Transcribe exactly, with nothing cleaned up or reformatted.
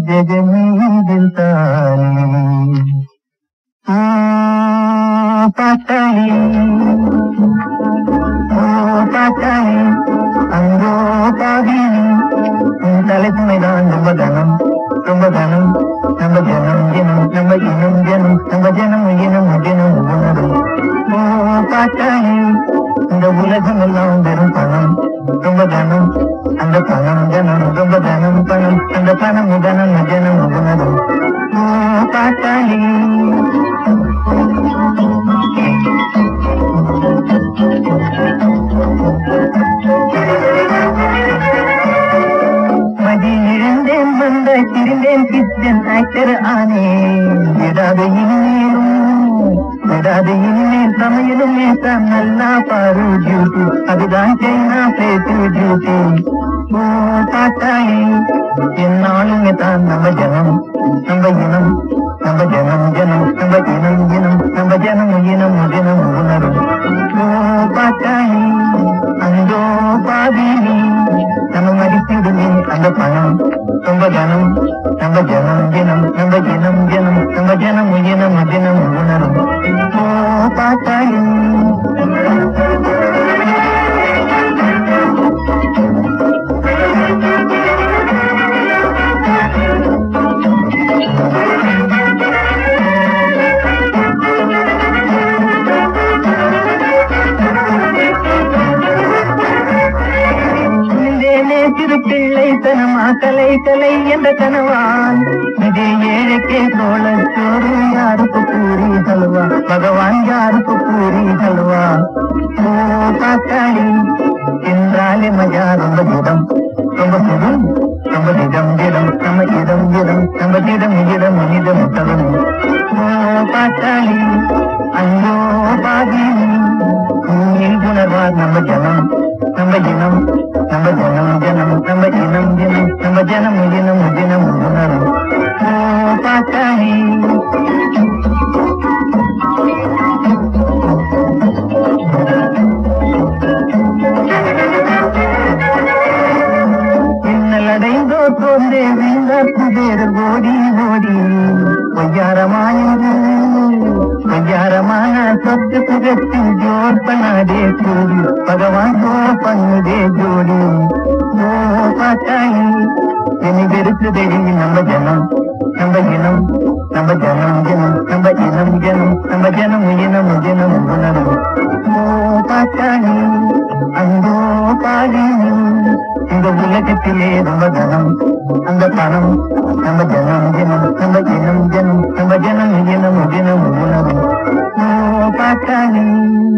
जगमीदिल तारे ओ पाताली ओ पाताली अंधो पावी தலைமைதான் நம்ம தனம் ரொம்ப தனம் நம்ம ஜனம் ஜனம் நம்ம இனம் ஜனம் நம்ம ஜனம் இனம் ஜனம் உணவு ஓ பாட்டாளி இந்த உலகம் எல்லாம் வெறும் பணம் ரொம்ப தனம் அந்த பணம் ஜனம் ரொம்ப தனம் பணம் அந்த பணம் ஜனம் ஜனம் உணவு ஓ பாட்டாளி மதியிழந்தேன் வந்த சிரிந்தேன் கிச்சன் ஆக்டர் ஆனேன் விடாது இனிமேலும் விடாது இனிமேல் சமையலும் நேசம் நல்லா பாரு டியூட்டி அதுதான் சைனா பேசு டியூட்டி ஓ பாட்டாளி என்னாலும் தான் நம்ம ஜனம் நம்ம இனம் நம்ம ஜனம் ஜனம் நம்ம இனம் இனம் நம்ம ஜனம் இனம் ஜனம் உணரும் ஓ பாட்டாளி அந்தோ பாவி நம்ம மதிப்பிடுமே அந்த பணம் ரொம்ப ஜனம் நம்ம ஜனம் ஜனம் நம்ம ஜனம் ஜனம் நம்ம ஜனம் இனம் ஜனம் உணரும் ஓ பாட்டாளி திரு பிள்ளை தனமா கலை கலை என்ற கனவான் இதே ஏழைக்கே சோழ சோறு யாருக்கு பூரி ஹல்வா பகவான் யாருக்கு பூரி ஹல்வா ஓ பாட்டாளி என்றாலே மஜா ரொம்ப திடம் ரொம்ப சுகம் ரொம்ப திடம் திடம் நம்ம இடம் இடம் நம்ம திடம் இடம் இடம் தரும் ஓ பாட்டாளி அந்தோ பாதி உணர்வார் நம்ம ஜனம் நம்ம இனம் நம்ம ஜனம் ஜனம் நம்ம இனம் ஜனம் நம்ம ஜனம் இனம் தினம் உணரும் ஓ பாட்டாளி இன்னலடைந்தோ தோன்றே வீழ்ந்தார் குபேர் ஓடி ஓடி பொய்யாரமானது பொய்யாரமான சொத்து புகத்தில் ஜோர் பண்ணாதே கூடி பகவான் சோ பண்ணுதே ஜோடி ஓ பாட்டாளி என்னை வெறுக்குதே நம்ம ஜனம் நம்ம இனம் நம்ம ஜனம் ஜனம் நம்ம இனம் ஜனம் நம்ம ஜனம் இனம் ஜனம் உணரும் ஓ பாட்டாளி அந்தோ பாடி இந்த உலகத்திலே ரொம்ப தனம் அந்த பணம் நம்ம ஜனம் ஜனம் நம்ம இனம் ஜனம் நம்ம ஜனம் இனம் ஜனம் உணரும் ஓ பாட்டாளி